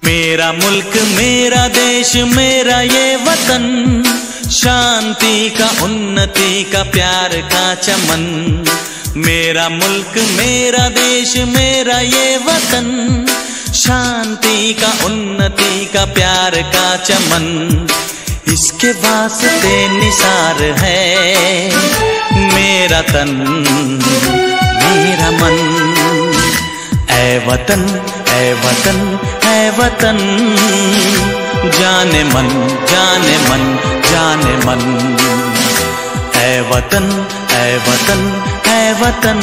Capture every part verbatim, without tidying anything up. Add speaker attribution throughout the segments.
Speaker 1: मेरा मुल्क मेरा देश मेरा ये वतन, शांति का उन्नति का प्यार का चमन। मेरा मुल्क मेरा देश मेरा ये वतन, शांति का उन्नति का प्यार का चमन। इसके वास्ते निसार है मेरा तन मेरा मन। ऐ वतन ऐ वतन ऐ वतन, जाने मन जाने मन जाने मन। ऐ वतन ऐ वतन ऐ वतन,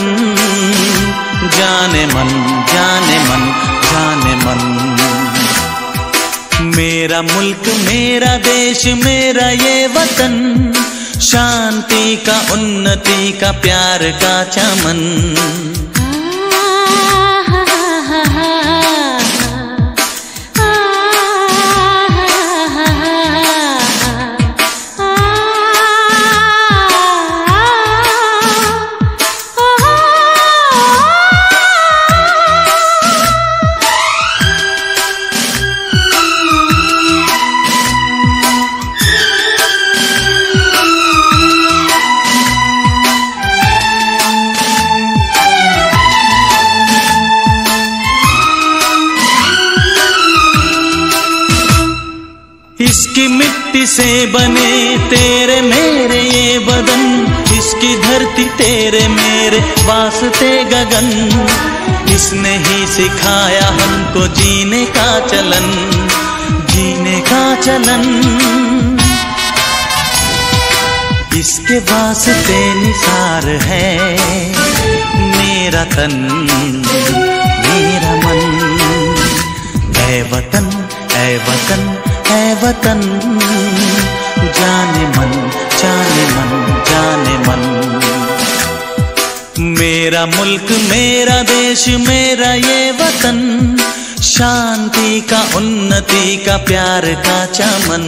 Speaker 1: जाने मन जाने मन जाने मन। मेरा मुल्क मेरा देश मेरा ये वतन, शांति का उन्नति का प्यार का चमन। इसकी मिट्टी से बने तेरे मेरे ये बदन, इसकी धरती तेरे मेरे वास्ते गगन। इसने ही सिखाया हमको जीने का चलन जीने का चलन। इसके वास्ते निसार है मेरा तन मेरा मन। ऐ वतन ऐ वतन ऐ वतन, जाने मन जाने मन जाने मन। मेरा मुल्क मेरा देश मेरा ये वतन, शांति का उन्नति का प्यार का चमन।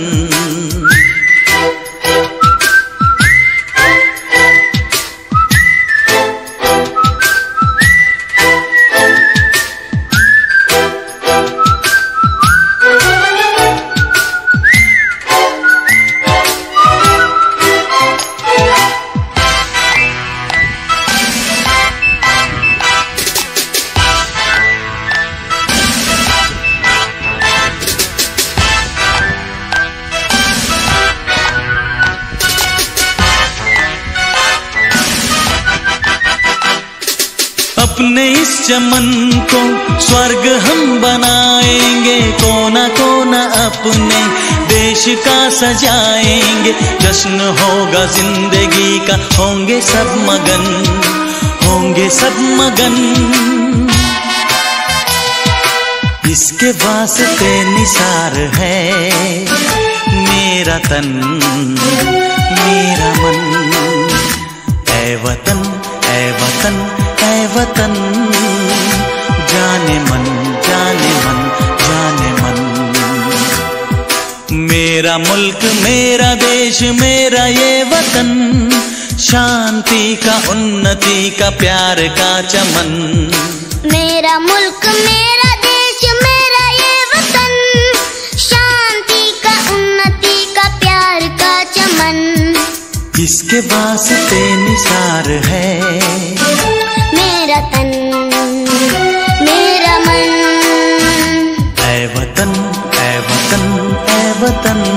Speaker 1: अपने इस चमन को स्वर्ग हम बनाएंगे, कोना कोना अपने देश का सजाएंगे। जश्न होगा जिंदगी का, होंगे सब मगन होंगे सब मगन। इसके वास्ते निसार है मेरा तन मेरा मन। ऐ वतन ऐ वतन ऐ वतन, जाने मन जाने मन जाने मन। मेरा मुल्क मेरा देश मेरा ये वतन, शांति का उन्नति का प्यार का चमन।
Speaker 2: मेरा मुल्क मेरा देश मेरा ये वतन, शांति का उन्नति का प्यार का चमन।
Speaker 1: इसके वास्ते निसार है
Speaker 2: मेरा तन मेरा मन।
Speaker 1: ऐ वतन ऐ वतन ऐ वतन,